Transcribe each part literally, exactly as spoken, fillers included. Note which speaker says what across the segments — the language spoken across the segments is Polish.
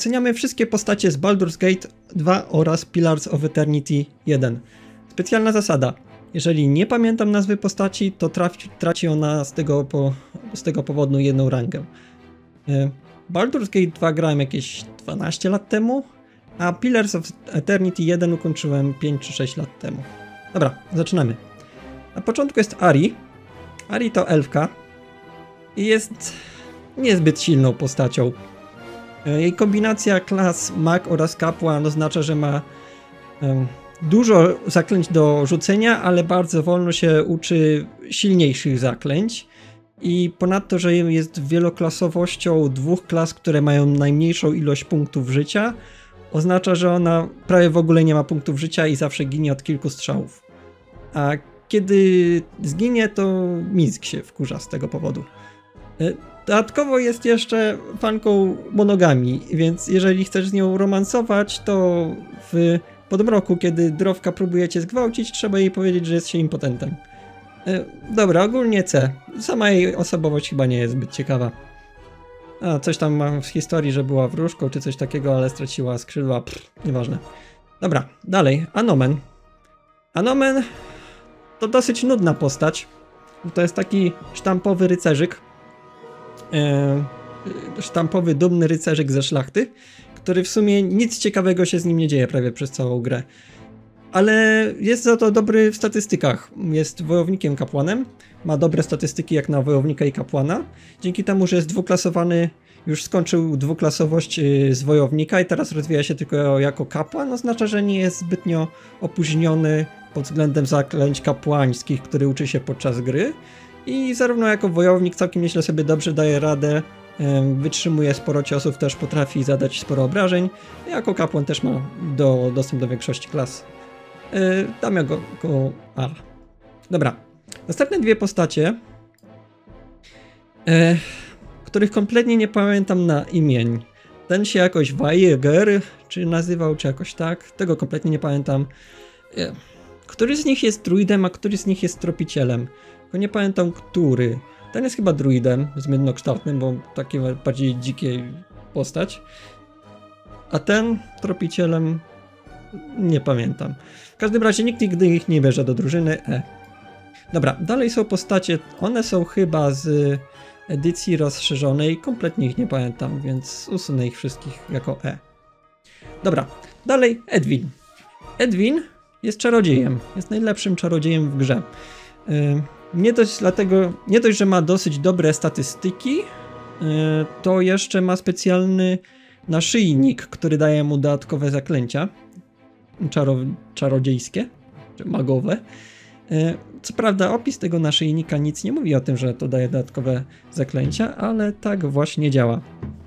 Speaker 1: oceniamy wszystkie postacie z Baldur's Gate dwa oraz Pillars of Eternity jeden. Specjalna zasada. Jeżeli nie pamiętam nazwy postaci, to traci, traci ona z tego, po, z tego powodu jedną rangę. Baldur's Gate dwa grałem jakieś dwanaście lat temu, a Pillars of Eternity jeden ukończyłem pięć czy sześć lat temu. Dobra, zaczynamy. Na początku jest Ahri. Ahri to elfka i jest niezbyt silną postacią. Jej kombinacja klas mag oraz kapłan oznacza, że ma um, dużo zaklęć do rzucenia, ale bardzo wolno się uczy silniejszych zaklęć. I ponadto, że jest wieloklasowością dwóch klas, które mają najmniejszą ilość punktów życia, oznacza, że ona prawie w ogóle nie ma punktów życia i zawsze ginie od kilku strzałów. A kiedy zginie, to Misk się wkurza z tego powodu. Dodatkowo jest jeszcze fanką monogami, więc jeżeli chcesz z nią romansować, to w Podmroku, kiedy Drowka próbuje cię zgwałcić, trzeba jej powiedzieć, że jest się impotentem. Dobra, ogólnie C. Sama jej osobowość chyba nie jest zbyt ciekawa. A, coś tam mam w historii, że była wróżką czy coś takiego, ale straciła skrzydła. Pff, nieważne. Dobra, dalej. Anomen. Anomen to dosyć nudna postać. To jest taki sztampowy rycerzyk. E, sztampowy, dumny rycerzyk ze szlachty, który w sumie nic ciekawego się z nim nie dzieje prawie przez całą grę. Ale jest za to dobry w statystykach. Jest wojownikiem kapłanem, ma dobre statystyki jak na wojownika i kapłana. Dzięki temu, że jest dwuklasowany, już skończył dwuklasowość z wojownika i teraz rozwija się tylko jako kapłan, oznacza, że nie jest zbytnio opóźniony pod względem zaklęć kapłańskich, który uczy się podczas gry. I zarówno jako wojownik całkiem nieźle sobie dobrze daje radę, wytrzymuje sporo ciosów, też potrafi zadać sporo obrażeń. Jako kapłan też ma do, dostęp do większości klas. Damy go, go A. Dobra. Następne dwie postacie, e, których kompletnie nie pamiętam na imień. Ten się jakoś Weiger, czy nazywał, czy jakoś tak. Tego kompletnie nie pamiętam. E, który z nich jest druidem, a który z nich jest tropicielem? Tylko nie pamiętam, który. Ten jest chyba druidem, zmiennokształtnym, bo taki bardziej dzikiej postać. A ten tropicielem nie pamiętam. W każdym razie nikt nigdy ich nie bierze do drużyny E. Dobra, dalej są postacie, one są chyba z edycji rozszerzonej, kompletnie ich nie pamiętam, więc usunę ich wszystkich jako E. Dobra, dalej Edwin. Edwin jest czarodziejem, jest najlepszym czarodziejem w grze. Yy, nie dość dlatego, nie dość, że ma dosyć dobre statystyki, yy, to jeszcze ma specjalny naszyjnik, który daje mu dodatkowe zaklęcia. Czaro, czarodziejskie, czy magowe. Co prawda opis tego naszyjnika nic nie mówi o tym, że to daje dodatkowe zaklęcia, ale tak właśnie działa.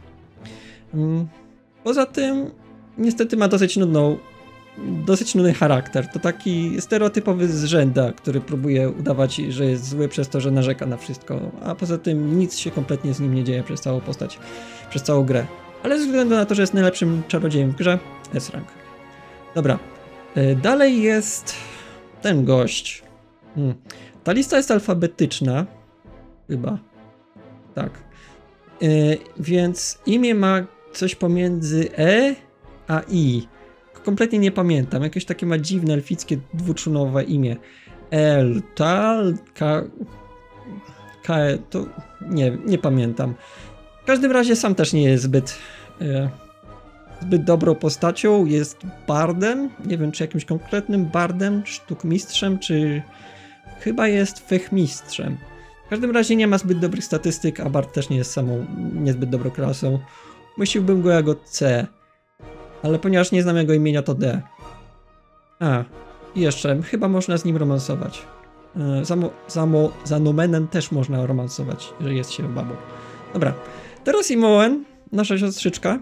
Speaker 1: Poza tym niestety ma dosyć nudną, dosyć nudny charakter. To taki stereotypowy zrzęda, który próbuje udawać, że jest zły przez to, że narzeka na wszystko, a poza tym nic się kompletnie z nim nie dzieje przez całą postać, przez całą grę. Ale ze względu na to, że jest najlepszym czarodziejem w grze, S-rank. Dobra, dalej jest ten gość. Hmm. Ta lista jest alfabetyczna, chyba, tak, yy, więc imię ma coś pomiędzy E a I. Kompletnie nie pamiętam, jakieś takie ma dziwne, elfickie, dwuczunowe imię. El, Tal, K, K, to nie, nie pamiętam. W każdym razie sam też nie jest zbyt... Yy, zbyt dobrą postacią, jest bardem, nie wiem czy jakimś konkretnym bardem, sztukmistrzem, czy chyba jest fechmistrzem. W każdym razie nie ma zbyt dobrych statystyk, a bard też nie jest samą niezbyt dobrą klasą. Myśliłbym go jako C, ale ponieważ nie znam jego imienia, to D. A, i jeszcze, chyba można z nim romansować. Za, za, za Nomenem też można romansować, jeżeli jest się babą. Dobra, teraz Imoen, nasza siostrzyczka.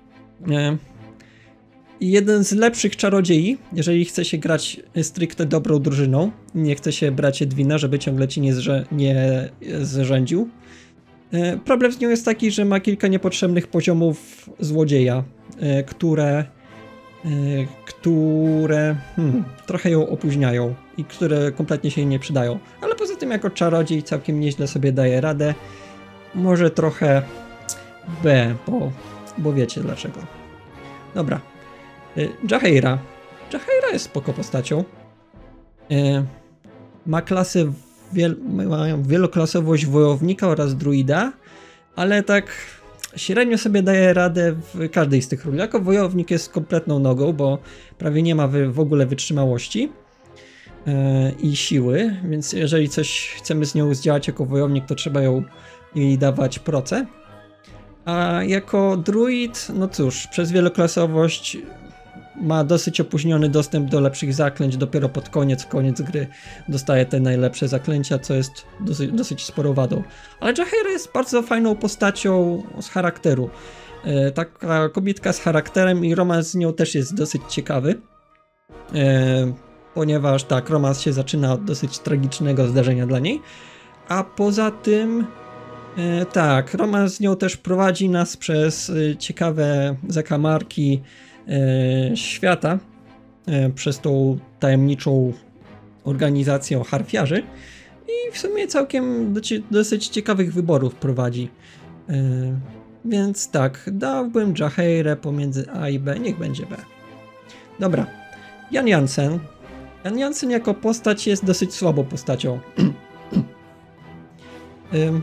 Speaker 1: I jeden z lepszych czarodziei, jeżeli chce się grać stricte dobrą drużyną, nie chce się brać Edwina, żeby ciągle ci nie, zrze nie zrzędził. Problem z nią jest taki, że ma kilka niepotrzebnych poziomów złodzieja, które, które hmm, trochę ją opóźniają i które kompletnie się jej nie przydają. Ale poza tym jako czarodziej całkiem nieźle sobie daje radę. Może trochę B, bo bo wiecie dlaczego. Dobra. Jaheira. Jaheira jest spoko postacią. Ma klasę wiel ma wieloklasowość wojownika oraz druida, ale tak średnio sobie daje radę w każdej z tych ról. Jako wojownik jest kompletną nogą, bo prawie nie ma w ogóle wytrzymałości i siły, więc jeżeli coś chcemy z nią zdziałać jako wojownik, to trzeba ją jej dawać proce. A jako druid, no cóż, przez wieloklasowość ma dosyć opóźniony dostęp do lepszych zaklęć, dopiero pod koniec, koniec gry dostaje te najlepsze zaklęcia, co jest dosyć, dosyć sporą wadą. Ale Jaheira jest bardzo fajną postacią z charakteru. E, taka kobietka z charakterem i romans z nią też jest dosyć ciekawy. E, ponieważ tak, romans się zaczyna od dosyć tragicznego zdarzenia dla niej. A poza tym e, tak, romans z nią też prowadzi nas przez e, ciekawe zakamarki e, świata, e, przez tą tajemniczą organizację harfiarzy i w sumie całkiem do, dosyć ciekawych wyborów prowadzi. E, więc tak, dałbym Jaheirę pomiędzy A i B, niech będzie B. Dobra, Jan Jansen. Jan Jansen jako postać jest dosyć słabą postacią. Ym.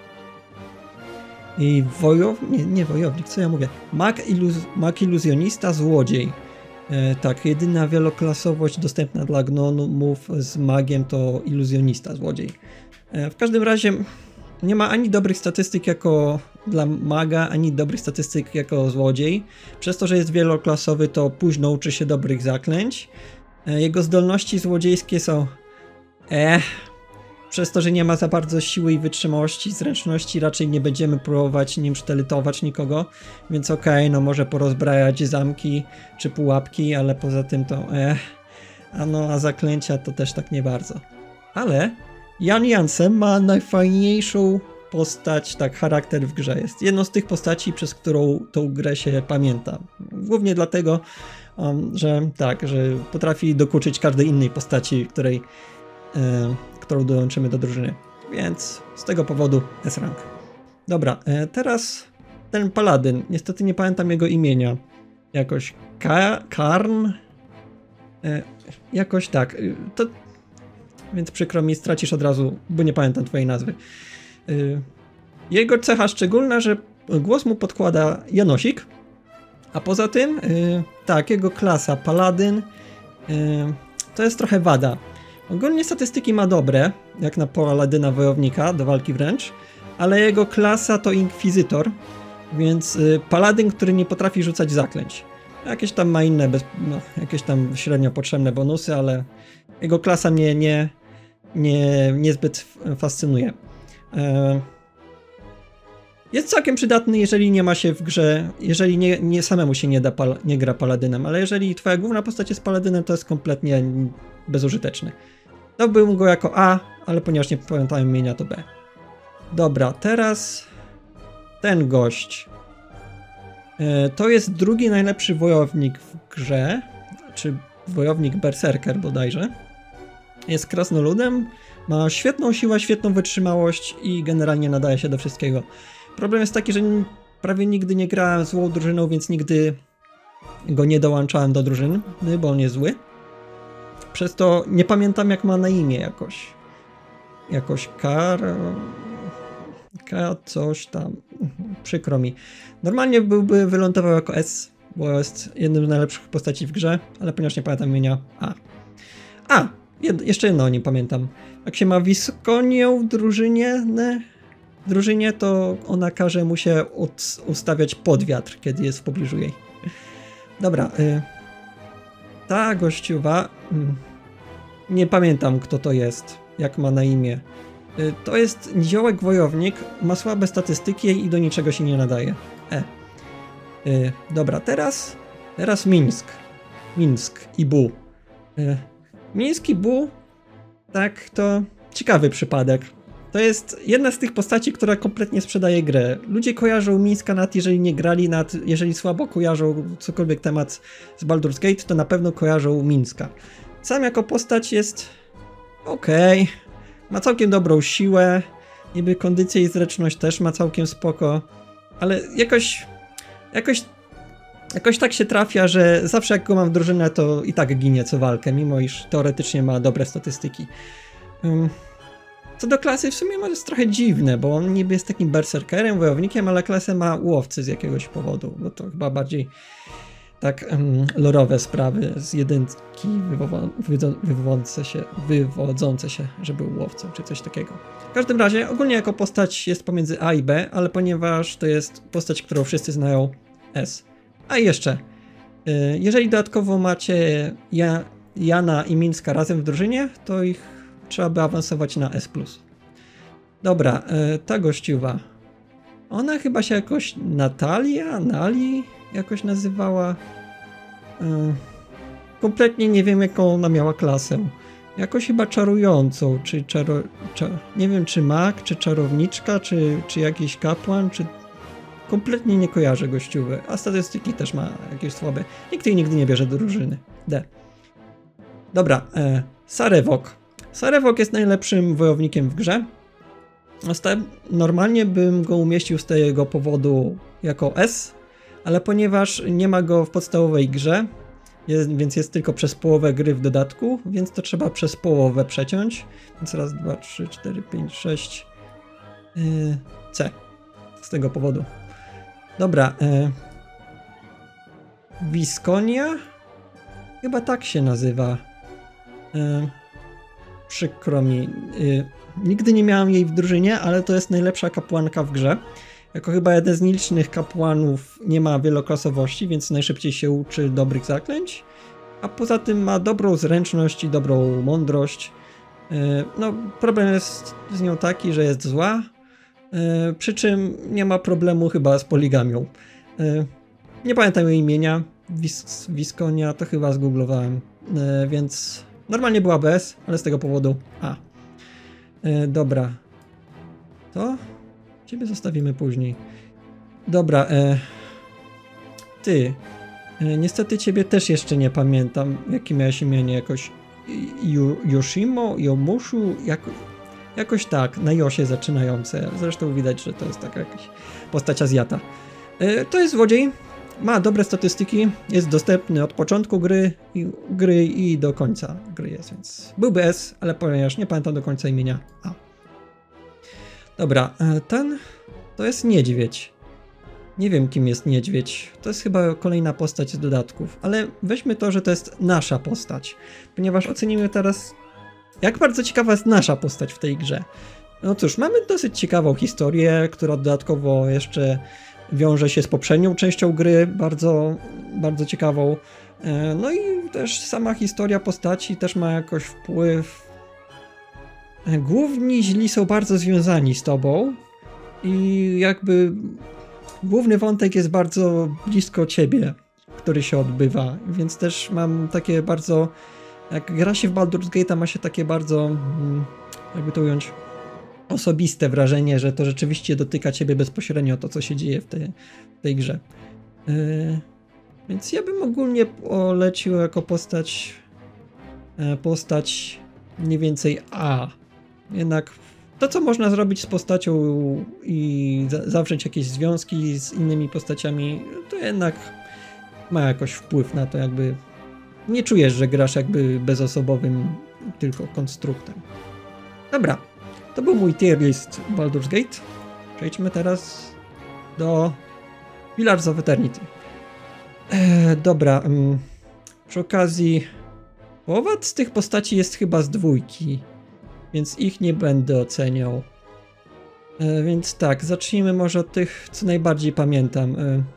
Speaker 1: I wojownik, nie, nie wojownik, co ja mówię? Mag, iluz, mag iluzjonista, złodziej. E, tak, jedyna wieloklasowość dostępna dla gnomów z magiem to iluzjonista, złodziej. E, w każdym razie nie ma ani dobrych statystyk jako dla maga, ani dobrych statystyk jako złodziej. Przez to, że jest wieloklasowy, to późno uczy się dobrych zaklęć. E, jego zdolności złodziejskie są eh. Przez to, że nie ma za bardzo siły i wytrzymałości, zręczności, raczej nie będziemy próbować nim sztyletować nikogo, więc okej, okay, no może porozbrajać zamki czy pułapki, ale poza tym to eh. A no, a zaklęcia to też tak nie bardzo. Ale Jan Jansen ma najfajniejszą postać, tak, charakter w grze. Jest jedną z tych postaci, przez którą tą grę się pamięta. Głównie dlatego, um, że tak, że potrafi dokuczyć każdej innej postaci, której e, którą dołączymy do drużyny. Więc z tego powodu S-rank. Dobra, e, teraz ten paladyn. Niestety nie pamiętam jego imienia. Jakoś Ka Karn? E, jakoś tak. To... Więc przykro mi, stracisz od razu, bo nie pamiętam twojej nazwy. E, jego cecha szczególna, że głos mu podkłada Janosik. A poza tym, e, tak, jego klasa paladyn e, to jest trochę wada. Ogólnie statystyki ma dobre, jak na paladyna wojownika do walki wręcz, ale jego klasa to inkwizytor, więc y, paladyn, który nie potrafi rzucać zaklęć. Jakieś tam ma inne, bez, no, jakieś tam średnio potrzebne bonusy, ale jego klasa mnie nie, nie, niezbyt fascynuje. E, jest całkiem przydatny, jeżeli nie ma się w grze, jeżeli nie, nie samemu się nie, da pal, nie gra paladynem, ale jeżeli twoja główna postać jest paladynem, to jest kompletnie bezużyteczny. Dałbym go jako A, ale ponieważ nie pamiętałem imienia, to B. Dobra, teraz ten gość. E, to jest drugi najlepszy wojownik w grze, czy wojownik berserker bodajże. Jest krasnoludem, ma świetną siłę, świetną wytrzymałość i generalnie nadaje się do wszystkiego. Problem jest taki, że prawie nigdy nie grałem złą drużyną, więc nigdy go nie dołączałem do drużyny, bo on jest zły. Przez to nie pamiętam, jak ma na imię jakoś. Jakoś Kar... K coś tam. Przykro mi. Normalnie byłby wylądował jako S, bo jest jednym z najlepszych postaci w grze, ale ponieważ nie pamiętam imienia, A. A! Jed jeszcze jedno nie pamiętam. Jak się ma Wiskonię w drużynie, ne, w drużynie, to ona każe mu się ustawiać pod wiatr, kiedy jest w pobliżu jej. Dobra. Y Ta gościuwa, nie pamiętam, kto to jest, jak ma na imię. To jest niziołek wojownik, ma słabe statystyki i do niczego się nie nadaje. E. Dobra, teraz, teraz Mińsk. Mińsk i Bu. Mińsk i Bu, tak, to ciekawy przypadek. To jest jedna z tych postaci, która kompletnie sprzedaje grę. Ludzie kojarzą Mińska, nawet jeżeli nie grali, nawet jeżeli słabo kojarzą cokolwiek temat z Baldur's Gate, to na pewno kojarzą Mińska. Sam jako postać jest okej, okay. Ma całkiem dobrą siłę, niby kondycję i zręczność też ma całkiem spoko, ale jakoś jakoś, jakoś tak się trafia, że zawsze jak go mam w drużynę, to i tak ginie co walkę, mimo iż teoretycznie ma dobre statystyki. Um, co do klasy, w sumie jest trochę dziwne, bo on niby jest takim berserkerem, wojownikiem, ale klasę ma łowcy z jakiegoś powodu, bo to chyba bardziej tak um, lorowe sprawy z jedynki wywodzące się, wywodzące się, że był łowcą, czy coś takiego. W każdym razie, ogólnie jako postać jest pomiędzy A i B, ale ponieważ to jest postać, którą wszyscy znają, S. A i jeszcze, jeżeli dodatkowo macie ja, Jana i Mińska razem w drużynie, to ich trzeba by awansować na S plus. Dobra, ta gościuwa. Ona chyba się jakoś Natalia, Nali jakoś nazywała. Kompletnie nie wiem, jaką ona miała klasę. Jakoś chyba czarującą, czy czaro... Cza... nie wiem, czy mag, czy czarowniczka, czy, czy jakiś kapłan, czy... Kompletnie nie kojarzę gościuwy, a statystyki też ma jakieś słabe. Nikt jej nigdy nie bierze do drużyny. D. Dobra, e, Sarevok. Sarevok jest najlepszym wojownikiem w grze. Normalnie bym go umieścił z tego powodu jako S, ale ponieważ nie ma go w podstawowej grze, jest, więc jest tylko przez połowę gry w dodatku, więc to trzeba przez połowę przeciąć. Więc raz, dwa, trzy, cztery, pięć, sześć. Yy, C. Z tego powodu. Dobra. Yy. Wiskonia? Chyba tak się nazywa. Yy. Przykro mi. Yy. Nigdy nie miałam jej w drużynie, ale to jest najlepsza kapłanka w grze. Jako chyba jeden z nielicznych kapłanów nie ma wieloklasowości, więc najszybciej się uczy dobrych zaklęć. A poza tym ma dobrą zręczność i dobrą mądrość. No, problem jest z nią taki, że jest zła. Przy czym nie ma problemu chyba z poligamią. Nie pamiętam jej imienia. Wis Wiskonia to chyba zgooglowałem. Więc normalnie była bez, ale z tego powodu A. Dobra. To? Ciebie zostawimy później. Dobra, e, ty. E, niestety ciebie też jeszcze nie pamiętam, jakie miałeś imienie, jakoś Yu, Yoshimo, Yomushu, jako, jakoś tak, na Josie zaczynające. Zresztą widać, że to jest taka jakaś postać Azjata. E, to jest złodziej, ma dobre statystyki, jest dostępny od początku gry i, gry i do końca gry jest, więc byłby S, ale ponieważ nie pamiętam do końca imienia A. Dobra, ten to jest niedźwiedź. Nie wiem, kim jest niedźwiedź. To jest chyba kolejna postać z dodatków, ale weźmy to, że to jest nasza postać, ponieważ ocenimy teraz, jak bardzo ciekawa jest nasza postać w tej grze. No cóż, mamy dosyć ciekawą historię, która dodatkowo jeszcze wiąże się z poprzednią częścią gry, bardzo, bardzo ciekawą. No i też sama historia postaci też ma jakoś wpływ. Główni źli są bardzo związani z tobą i jakby główny wątek jest bardzo blisko ciebie, który się odbywa, więc też mam takie bardzo, jak gra się w Baldur's Gate, ma się takie bardzo, jakby to ująć, osobiste wrażenie, że to rzeczywiście dotyka ciebie bezpośrednio, to co się dzieje w tej, w tej grze. Yy, więc ja bym ogólnie polecił jako postać postać mniej więcej A. Jednak to, co można zrobić z postacią i zawrzeć jakieś związki z innymi postaciami, to jednak ma jakoś wpływ na to, jakby nie czujesz, że grasz jakby bezosobowym tylko konstruktem. Dobra, to był mój tier list Baldur's Gate. Przejdźmy teraz do Pillars of Eternity. Eee, dobra, um, przy okazji połowa z tych postaci jest chyba z dwójki, więc ich nie będę oceniał. E, więc tak, zacznijmy może od tych, co najbardziej pamiętam.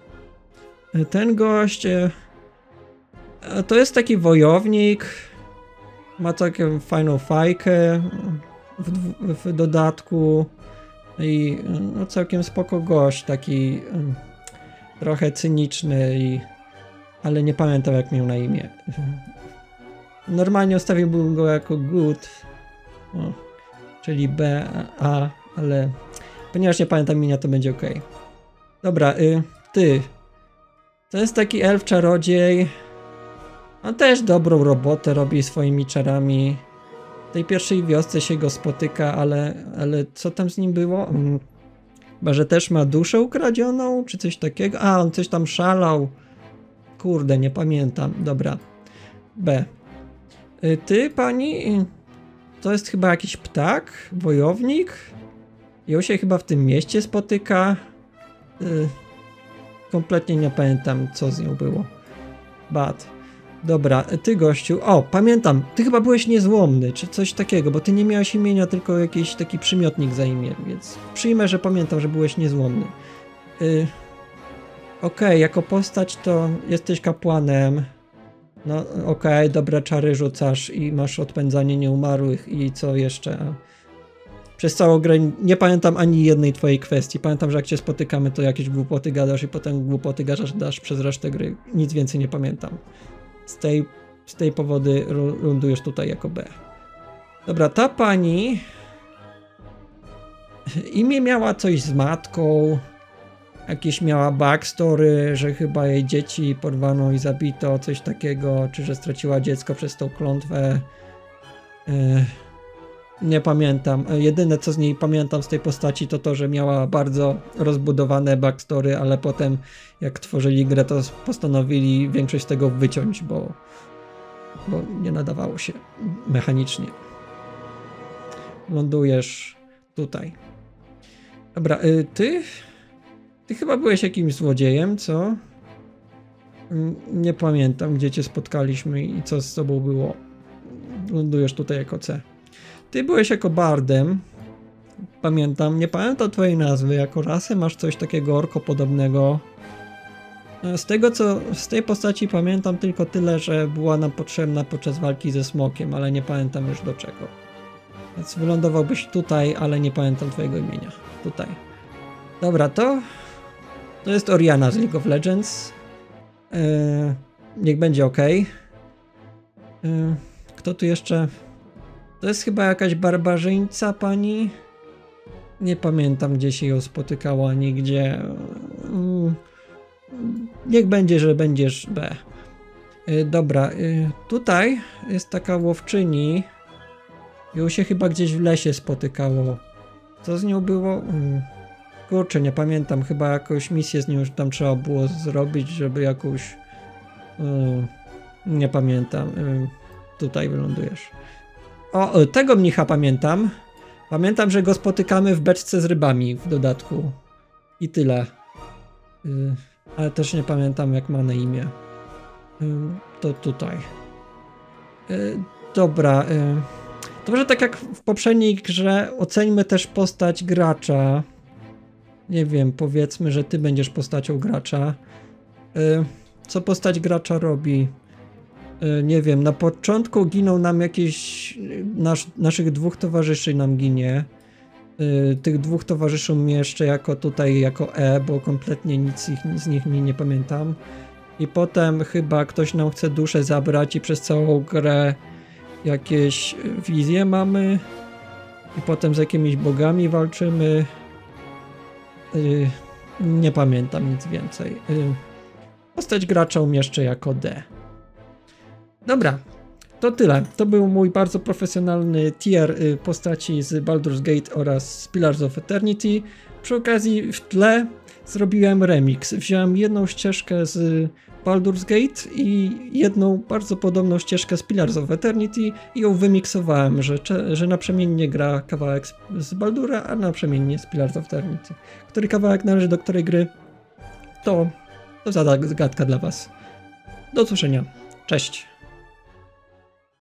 Speaker 1: E, ten gość e, to jest taki wojownik, ma taką fajną fajkę w, w dodatku i no, całkiem spoko gość, taki trochę cyniczny, i, ale nie pamiętam, jak miał na imię. Normalnie ustawiłbym go jako good, o, czyli B, A, ale ponieważ nie pamiętam imienia, to będzie ok. Dobra, y, ty. To jest taki elf czarodziej. On też dobrą robotę robi swoimi czarami. W tej pierwszej wiosce się go spotyka, ale, ale co tam z nim było? Chyba, że też ma duszę ukradzioną, czy coś takiego. A, on coś tam szalał. Kurde, nie pamiętam. Dobra. B. Y, ty, pani? To jest chyba jakiś ptak? Wojownik? Ją się chyba w tym mieście spotyka. Y, kompletnie nie pamiętam, co z nią było. Bad. Dobra, ty gościu. O, pamiętam. Ty chyba byłeś niezłomny, czy coś takiego, bo ty nie miałeś imienia, tylko jakiś taki przymiotnik za imię, więc przyjmę, że pamiętam, że byłeś niezłomny. Y, Okej, okay, jako postać to jesteś kapłanem. No okej, okay, dobre czary rzucasz i masz odpędzanie nieumarłych i co jeszcze? Przez całą grę nie pamiętam ani jednej twojej kwestii. Pamiętam, że jak cię spotykamy, to jakieś głupoty gadasz i potem głupoty gadasz dasz przez resztę gry. Nic więcej nie pamiętam. Z tej, z tej powody lądujesz tutaj jako B. Dobra, ta pani... Imię miała coś z matką. Jakieś miała backstory, że chyba jej dzieci porwano i zabito, coś takiego, czy że straciła dziecko przez tą klątwę. Yy, nie pamiętam. Jedyne, co z niej pamiętam z tej postaci, to to, że miała bardzo rozbudowane backstory, ale potem jak tworzyli grę, to postanowili większość z tego wyciąć, bo, bo nie nadawało się mechanicznie. Lądujesz tutaj. Dobra, yy, ty... Ty chyba byłeś jakimś złodziejem, co? Nie pamiętam, gdzie cię spotkaliśmy i co z tobą było. Lądujesz tutaj jako C. Ty byłeś jako bardem. Pamiętam, nie pamiętam twojej nazwy. Jako rasę masz coś takiego orkopodobnego. Z tego co, z tej postaci pamiętam tylko tyle, że była nam potrzebna podczas walki ze smokiem, ale nie pamiętam już do czego. Więc wylądowałbyś tutaj, ale nie pamiętam twojego imienia. Tutaj. Dobra, to... To jest Oriana z League of Legends. Yy, niech będzie ok. Yy, kto tu jeszcze? To jest chyba jakaś barbarzyńca pani. Nie pamiętam, gdzie się ją spotykała, nigdzie. Yy, niech będzie, że będziesz B. Yy, dobra, yy, tutaj jest taka łowczyni. Ją się chyba gdzieś w lesie spotykało. Co z nią było? Yy. Kurczę, nie pamiętam, chyba jakąś misję z nią już tam trzeba było zrobić, żeby jakąś... Yy, nie pamiętam. Yy, tutaj wylądujesz. O, tego mnicha pamiętam. Pamiętam, że go spotykamy w beczce z rybami w dodatku. I tyle. Yy, ale też nie pamiętam, jak ma na imię. Yy, to tutaj. Yy, dobra. Yy. To może tak jak w poprzedniej grze oceńmy też postać gracza. Nie wiem, powiedzmy, że ty będziesz postacią gracza. Yy, co postać gracza robi? Yy, nie wiem, na początku giną nam jakieś... Nasz, naszych dwóch towarzyszy nam ginie. Yy, tych dwóch towarzyszy mieszczę jako tutaj, jako E, bo kompletnie nic ich, z nich mi nie pamiętam. I potem chyba ktoś nam chce duszę zabrać i przez całą grę jakieś wizje mamy. I potem z jakimiś bogami walczymy. Yy, nie pamiętam nic więcej. Yy, postać gracza umieszczę jako D. Dobra, to tyle. To był mój bardzo profesjonalny tier yy, postaci z Baldur's Gate oraz Pillars of Eternity. Przy okazji w tle zrobiłem remix. Wziąłem jedną ścieżkę z Baldur's Gate i jedną bardzo podobną ścieżkę z Pillars of Eternity i ją wymiksowałem, że, że naprzemiennie gra kawałek z, z Baldura, a naprzemiennie z Pillars of Eternity. Który kawałek należy do której gry, to, to zagadka dla was. Do usłyszenia. Cześć.